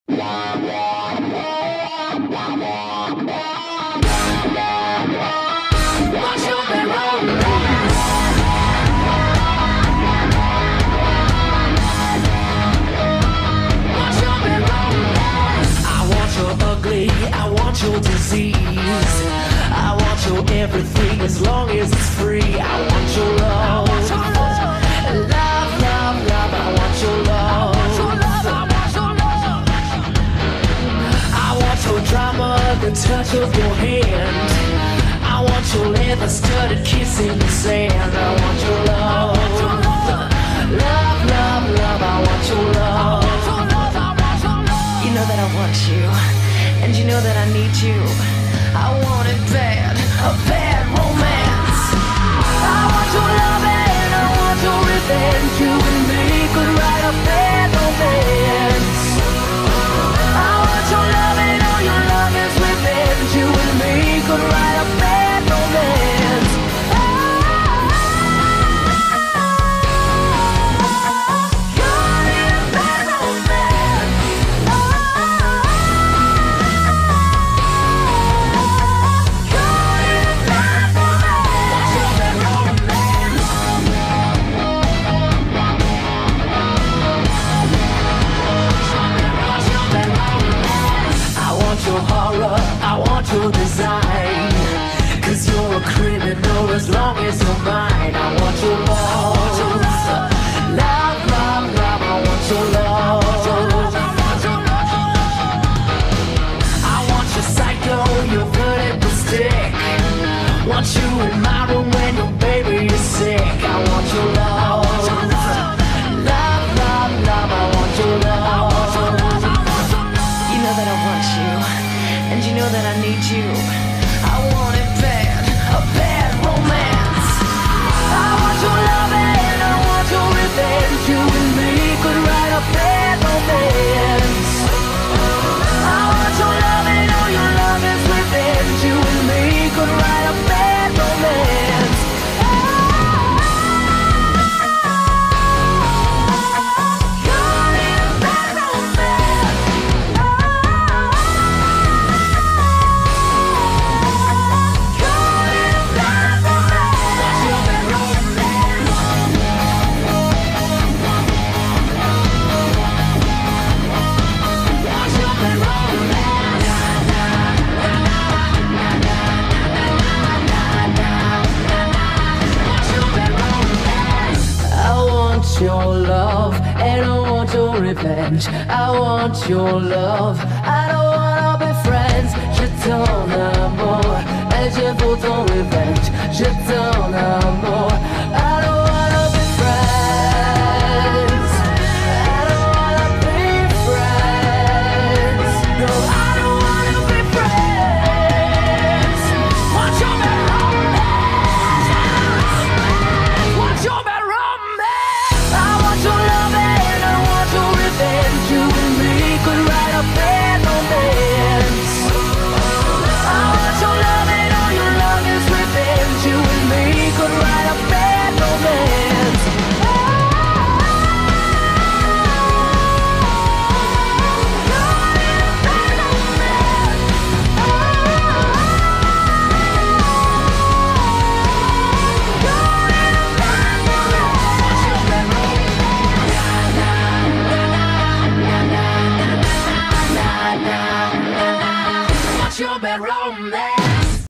I want your disease. I want your everything as long as it's free. I want your love. Love, love, love. I want your love. I want your drama, the touch of your hand. I want your leather studded kiss in the sand. I want your love. Love, love, love. I want your love. You know that I want you, and you know that I need you. I want it bad, a bad romance. I want your love and I want your revenge. You and me could write a bad romance. I want your love and all your love is revenge. You and me could write a bad romance. I want your design, 'cause you're a criminal as long as you're mine. I want your love. Love, love, love. I want your love. I want your psycho, your vertical stick. Want you in my room when your baby is sick. I want your love. Love, love, love. I want your love. You know that I want you, and you know that I need you. I want it bad, a bad romance. I want your love and I want your revenge. You and me could write a bad romance. I want your love and all your love is revenge. You and me could write a bad romance. Your love and I want your revenge. I want your love. I don't wanna be friends. Je t'en amour et je veux ton revenge. Je t'en amour. I don't wanna be friends. I don't wanna be friends. No, I don't wanna be friends. Want your bad romance. Want your bad romance. I want your love and I want your revenge. You and me could write a bad romance. I want your love and all your love is revenge. You and me could write a bad romance. What's your bad romance?